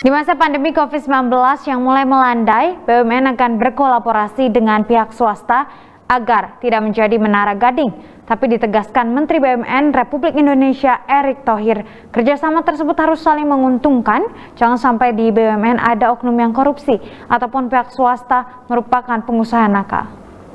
Di masa pandemi COVID-19 yang mulai melandai, BUMN akan berkolaborasi dengan pihak swasta agar tidak menjadi menara gading. Tapi ditegaskan Menteri BUMN Republik Indonesia Erick Thohir, kerjasama tersebut harus saling menguntungkan. Jangan sampai di BUMN ada oknum yang korupsi ataupun pihak swasta merupakan pengusaha nakal.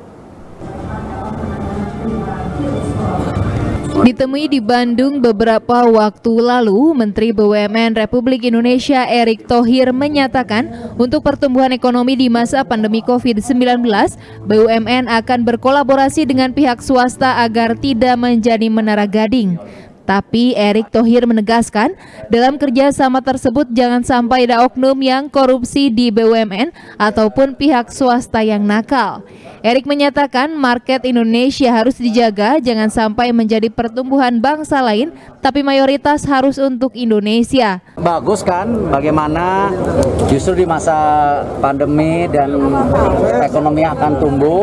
Ditemui di Bandung beberapa waktu lalu, Menteri BUMN Republik Indonesia Erick Thohir menyatakan untuk pertumbuhan ekonomi di masa pandemi COVID-19, BUMN akan berkolaborasi dengan pihak swasta agar tidak menjadi menara gading. Tapi Erick Thohir menegaskan, dalam kerjasama tersebut jangan sampai ada oknum yang korupsi di BUMN ataupun pihak swasta yang nakal. Erick menyatakan market Indonesia harus dijaga, jangan sampai menjadi pertumbuhan bangsa lain, tapi mayoritas harus untuk Indonesia. Bagus kan, bagaimana justru di masa pandemi dan ekonomi akan tumbuh,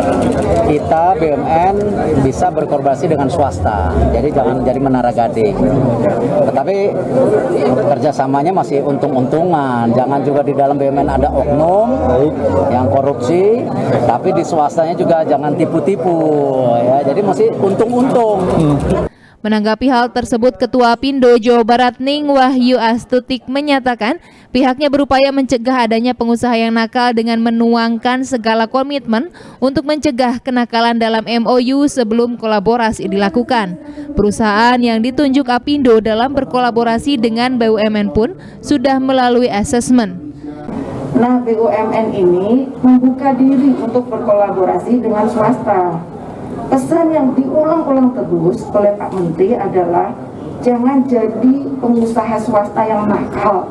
kita BUMN bisa berkolaborasi dengan swasta. Jadi jangan jadi menara gading. Tetapi kerjasamanya masih untung-untungan. Jangan juga di dalam BUMN ada oknum yang korupsi, tapi di swastanya juga jangan tipu-tipu. Ya, jadi masih untung-untung. Menanggapi hal tersebut, Ketua Apindo Jawa Barat Ning Wahyu Astutik menyatakan pihaknya berupaya mencegah adanya pengusaha yang nakal dengan menuangkan segala komitmen untuk mencegah kenakalan dalam MOU sebelum kolaborasi dilakukan. Perusahaan yang ditunjuk Apindo dalam berkolaborasi dengan BUMN pun sudah melalui asesmen. Nah, BUMN ini membuka diri untuk berkolaborasi dengan swasta. Pesan yang diulang-ulang terus oleh Pak Menteri adalah jangan jadi pengusaha swasta yang nakal.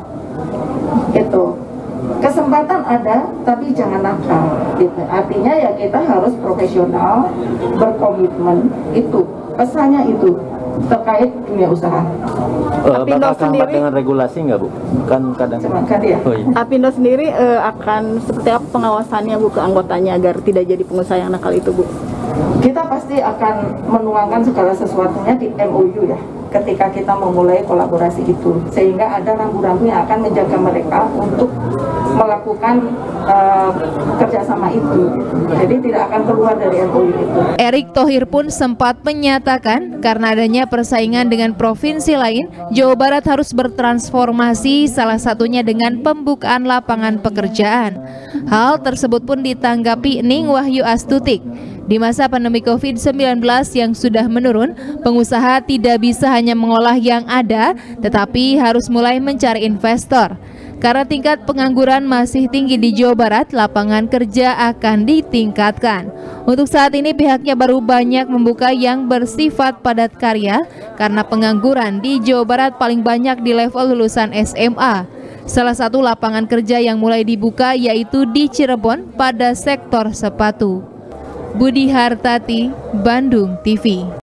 Itu kesempatan ada, tapi jangan nakal. Gitu. Artinya ya kita harus profesional, berkomitmen. Itu pesannya itu terkait dunia usaha. Bakal sambat dengan regulasi nggak, Bu? Kan kadang ya. Apindo sendiri akan seperti apa pengawasannya, Bu, ke anggotanya agar tidak jadi pengusaha yang nakal itu, Bu? Kita pasti akan menuangkan segala sesuatunya di MOU ya, ketika kita memulai kolaborasi itu, sehingga ada rambu-rambu yang akan menjaga mereka untuk melakukan kerjasama itu. Jadi tidak akan keluar dari MOU itu. Erick Thohir pun sempat menyatakan karena adanya persaingan dengan provinsi lain, Jawa Barat harus bertransformasi, salah satunya dengan pembukaan lapangan pekerjaan. Hal tersebut pun ditanggapi Ning Wahyu Astutik. Di masa pandemi COVID-19 yang sudah menurun, pengusaha tidak bisa hanya mengolah yang ada, tetapi harus mulai mencari investor. Karena tingkat pengangguran masih tinggi di Jawa Barat, lapangan kerja akan ditingkatkan. Untuk saat ini pihaknya baru banyak membuka yang bersifat padat karya, karena pengangguran di Jawa Barat paling banyak di level lulusan SMA. Salah satu lapangan kerja yang mulai dibuka yaitu di Cirebon pada sektor sepatu. Budi Hartati, Bandung TV.